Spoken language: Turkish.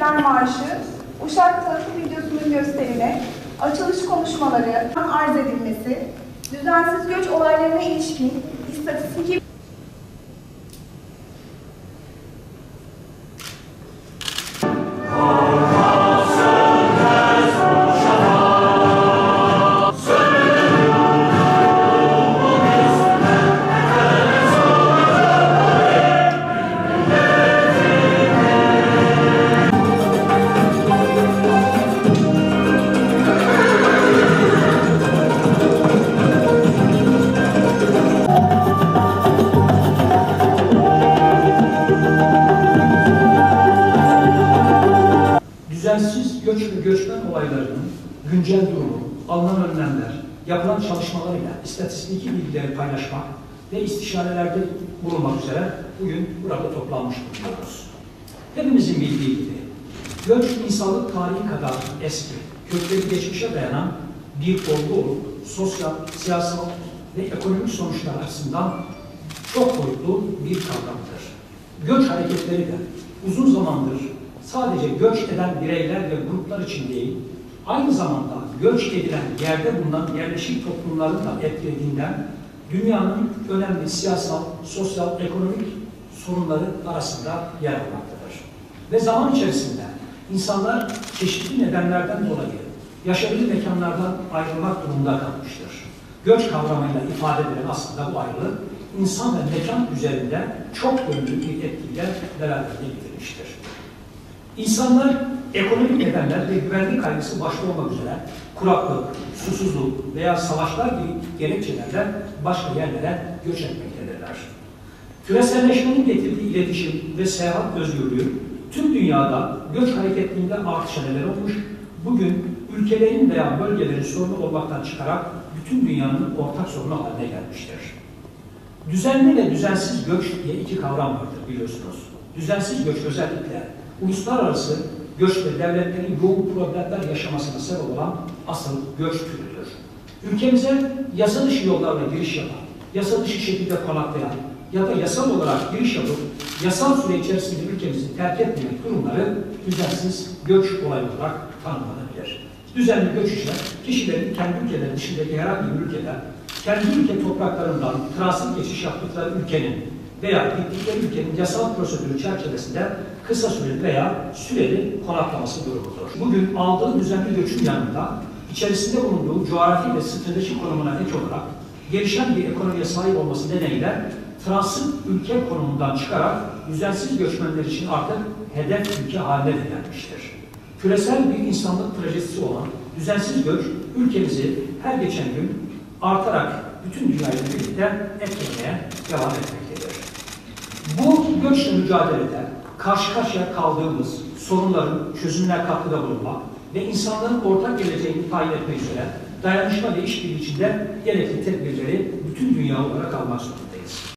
İstiklal Marşı, Uşak tanıtım videosunun gösterimi, açılış konuşmaları, arz edilmesi, düzensiz göç olaylarına ilişkin istatistik Düzensiz göç ve göçmen olaylarının güncel durumu, alınan önlemler, yapılan çalışmalarıyla istatistiki bilgileri paylaşmak ve istişarelerde bulunmak üzere bugün burada toplanmış bulunuyoruz. Hepimizin bildiği gibi göç insanlık tarihi kadar eski, kökleri geçmişe dayanan bir olgu olup sosyal, siyasal ve ekonomik sonuçlar açısından çok boyutlu bir kavramdır. Göç hareketleri de uzun zamandır sadece göç eden bireyler ve gruplar için değil, aynı zamanda göç edilen yerde bulunan yerleşik toplumların da etkilediğinden dünyanın önemli siyasal, sosyal, ekonomik sorunları arasında yer almaktadır. Ve zaman içerisinde insanlar çeşitli nedenlerden dolayı yaşadığı mekanlardan ayrılmak durumunda kalmıştır. Göç kavramıyla ifade edilen aslında bu ayrılık, insan ve mekan üzerinde çok yönlü bir etkiyle beraberinde getirmiştir. İnsanlar ekonomik nedenler ve güvenlik kaygısı başta olmak üzere kuraklık, susuzluk veya savaşlar gibi gerekçelerle başka yerlere göç etmektedirler. Küreselleşmenin getirdiği iletişim ve seyahat özgürlüğü tüm dünyada göç hareketliliğinde artışa neden olmuş, bugün ülkelerin veya bölgelerin sorunu olmaktan çıkarak bütün dünyanın ortak sorunu haline gelmiştir. Düzenli ve düzensiz göç diye iki kavram vardır biliyorsunuz. Düzensiz göç özellikle uluslararası göç ve devletlerin yoğun problemler yaşamasına sebep olan asıl göç türüdür. Ülkemize yasa dışı yollarla giriş yapan, yasa dışı şekilde konaklayan ya da yasal olarak giriş yapıp yasal süre içerisinde ülkemizi terk etmemek durumları düzensiz göç olayı olarak tanımlanabilir. Düzenli göç ise kişilerin kendi ülkeleri dışındaki herhangi bir ülkeden, kendi ülke topraklarından transit geçiş yaptıkları ülkenin veya gittikleri ülkenin yasal prosedürü çerçevesinde kısa süreli veya süreli konaklaması durumudur. Bugün aldığı düzenli göçün yanında içerisinde bulunduğu coğrafi ve stratejik konumuna ek olarak gelişen bir ekonomiye sahip olması nedeniyle transit ülke konumundan çıkarak düzensiz göçmenler için artık hedef ülke haline de gelmiştir. Küresel bir insanlık trajedisi olan düzensiz göç ülkemizi her geçen gün artarak bütün dünyayla birlikte etkilemeye devam etmektedir. Bu göçle mücadelede karşı karşıya kaldığımız sorunların çözümüne katkıda bulunmak ve insanların ortak geleceğini tayin etmek üzere dayanışma ve işbirliği içinde gerekli tedbirleri bütün dünya olarak almak zorundayız.